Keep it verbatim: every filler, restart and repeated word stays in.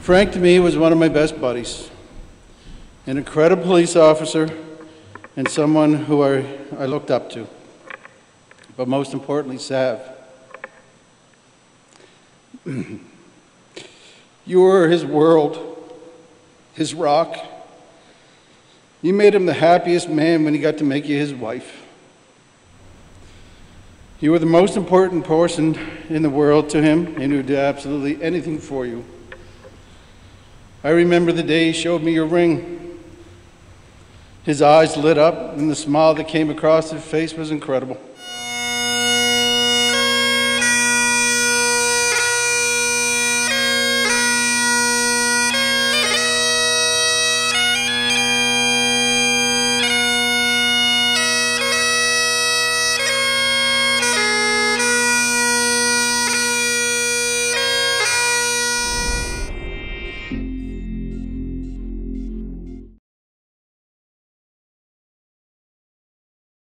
Frank to me was one of my best buddies, an incredible police officer and someone who I, I looked up to, but most importantly, Sav. You were his world, his rock. You made him the happiest man when he got to make you his wife. You were the most important person in the world to him, and he would do absolutely anything for you. I remember the day he showed me your ring. His eyes lit up, and the smile that came across his face was incredible.